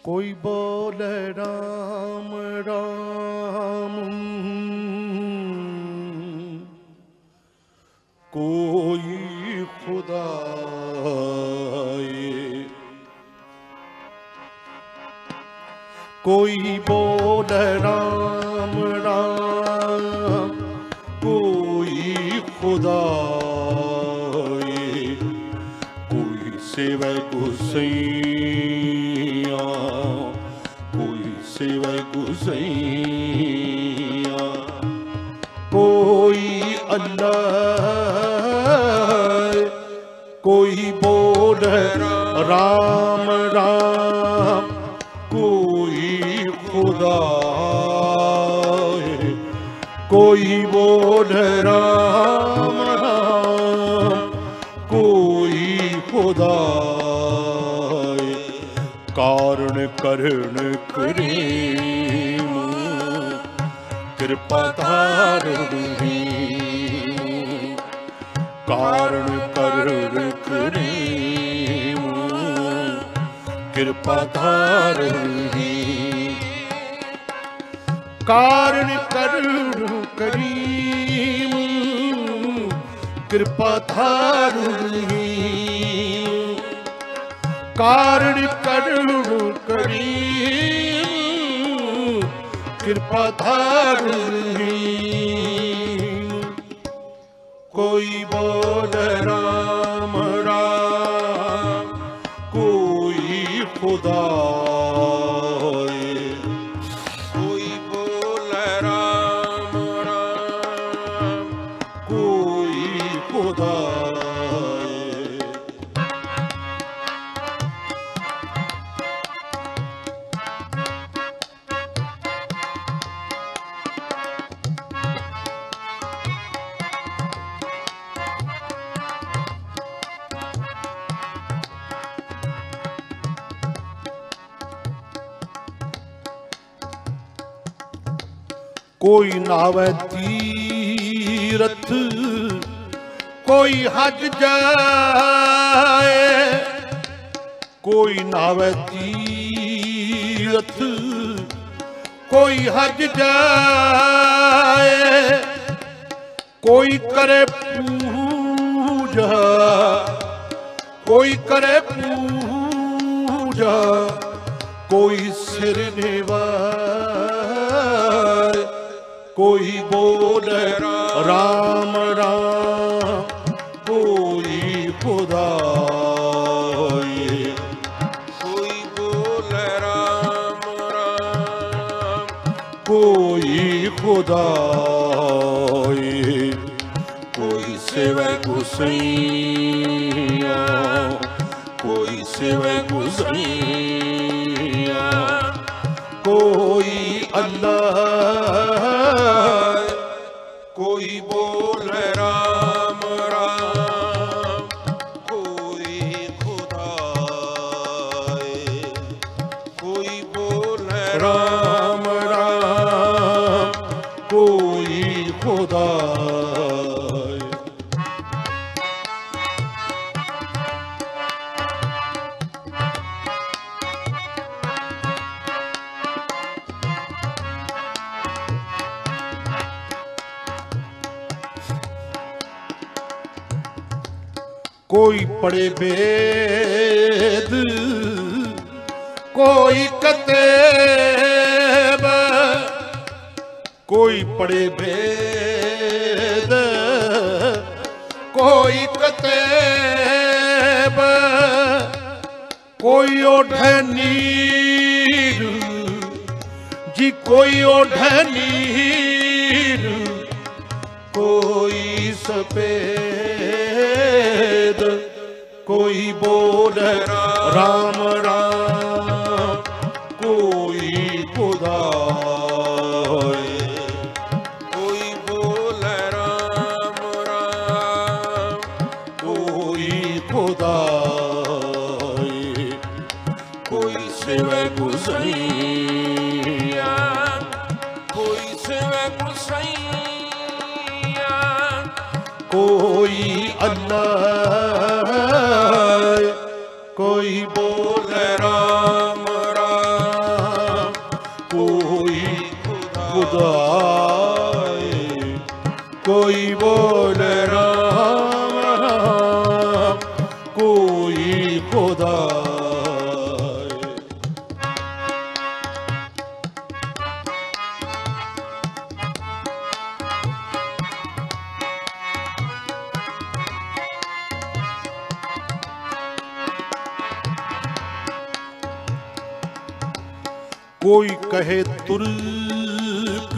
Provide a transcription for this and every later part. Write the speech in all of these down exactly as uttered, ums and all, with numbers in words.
कोई बोले राम राम, कोई खुदाए। कोई बोले राम राम, कोई खुदाए। कोई सेवै गुसैया, कोई सेवै गुसैया। कोई अल्लाह, कोई बोल राम राम, कोई खुदा है। कोई बोल राम राम, कोई खुदा है। कारण करण करीम, कृपा धारणी। कारण करण करीम, कृपा धारणी। कारण करण करीम, कृपा धारणी। कारण करण करीम, कृपा धारणी। कोई बोल राम राम, कोई खुदा है। कोई बोल राम राम, कोई खुदा है। कोई नावे तीरथ, कोई हज जाए। कोई नावे तीरथ, कोई हज जाए। कोई करे पूजा, कोई करे पूजा। कोई सिर निवाए, कोई बोल राम राम, कोई खुदा है। कोई बोल राम राम, कोई खुदा है। कोई सेवै गुसैया, कोई सेवै गुसैया। कोई अल्लाह, कोई बोल राम राम, कोई खुदा है। कोई बोल राम राम, कोई खुदा है। कोई पढ़े वेद, कोई कतेब। कोई पढ़े वेद, कोई कतेब। कोई ओढ़े नीर जी, कोई ओढ़े नीर। कोई सफेद, कोई बोल राम राम, कोई खुदा है। कोई बोल राम राम, कोई खुदा है। कोई सेवै गुसैया, कोई सेवै गुसैया। कोई अल्लाह, कोई बोल राम राम, बोल राम राम कोई खुदा। कोई कहे तुर्क,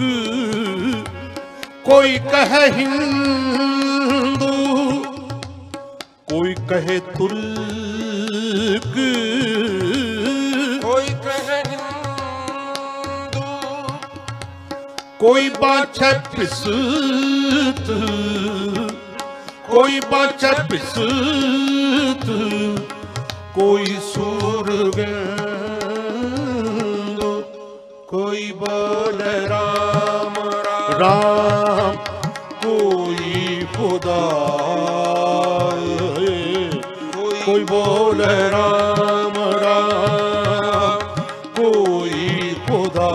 कोई कहे हिंदू, कोई कहे तुर्क, कोई कहे हिंदू, कोई बाछे पिसत, कोई बाछे पिसत, कोई सूरग, कोई बोल राम राम कोई खुदा। कोई बोल राम राम कोई खुदा।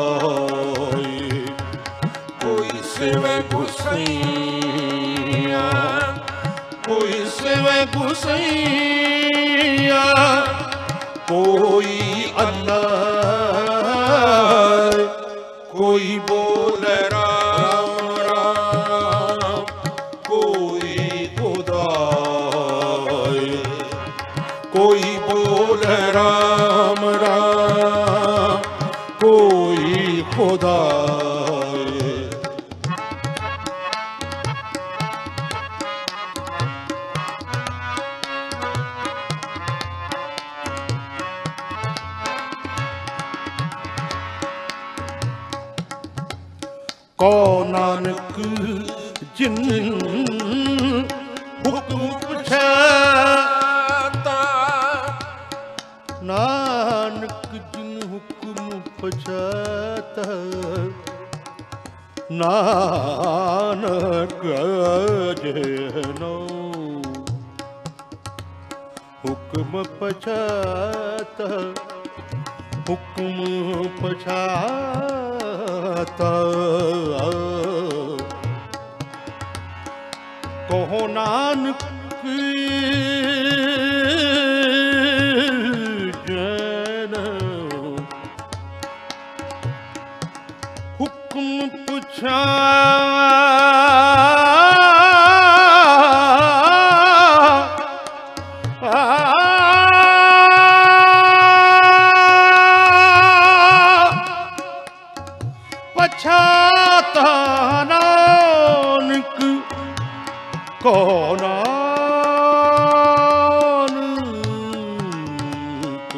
कोई सिवा गुसैया, कोई सिवा गुसैया, कोई अल्लाह, कोई बोल राम राम कोई खुदा। कोई बोल राम राम कोई खुदा। को नानक जिन हुक्म पछाता, नानक जिन हुक्म पछाता, नानक जनो हुक्म पछाता, हुक्म पछाता। कहो नानक जन हुक्म पछा, पछाता नानक को नानक।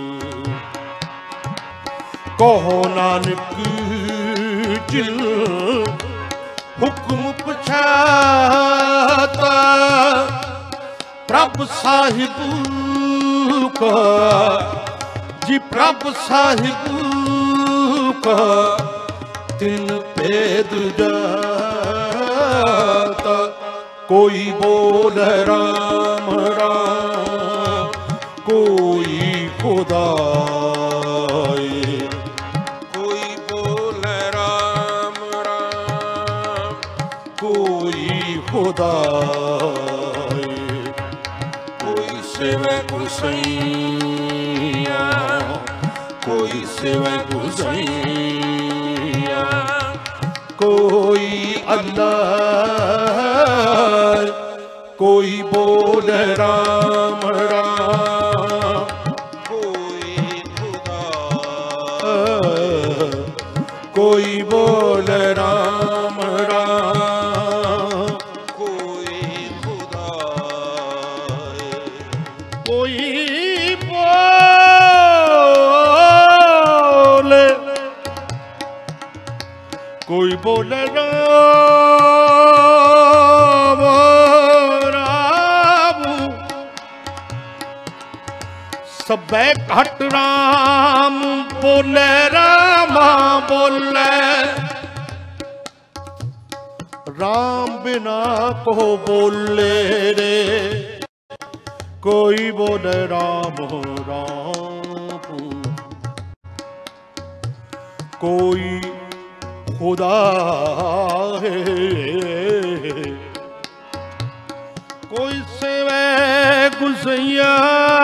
कहो नानक जिन हुक्म पछाता, प्रभ साहिब का जी, प्रभ साहिब का तिन भेद जाता। कोई बोल राम राम कोई खुदा। कोई बोल राम राम कोई खुदा। कोई सिवा गुसैया, कोई सिवा गुसैया, कोई अल्लाह, कोई बोल राम राम कोई खुदा। कोई बोल राम राम कोई खुदा। कोई बोल, कोई बोले राम राम, सबे घट राम बोले रामा बोले। राम बिना को बोले रे, कोई बोले राम राम, कोई खुदा है, गुसैया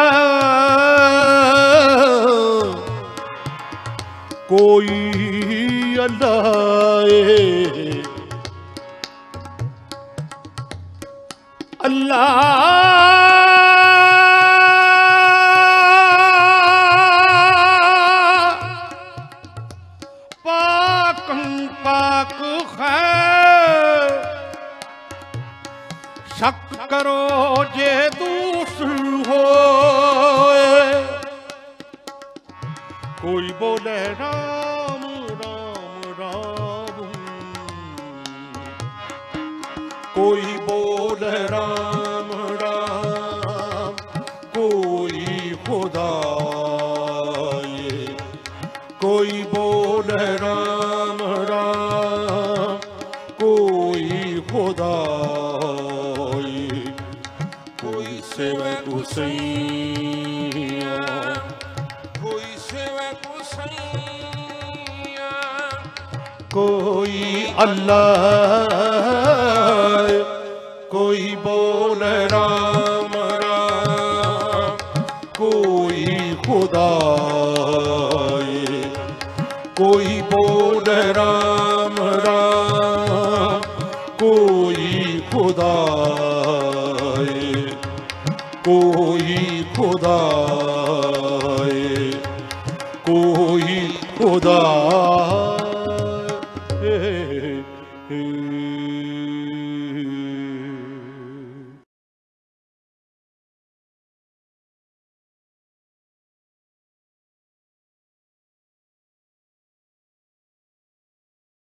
कोई अल्लाह अल्लाह पाक है शक करो जे दूसर हो कोई बोले राम राम राम कोई बोले राम राम कोई खुदा कोई बोले राम राम कोई खुदा कोई सेवा गुसैया कोई सेवा गुसैया कोई अल्लाह कोई बोले राम राम कोई खुदा कोई बोले राम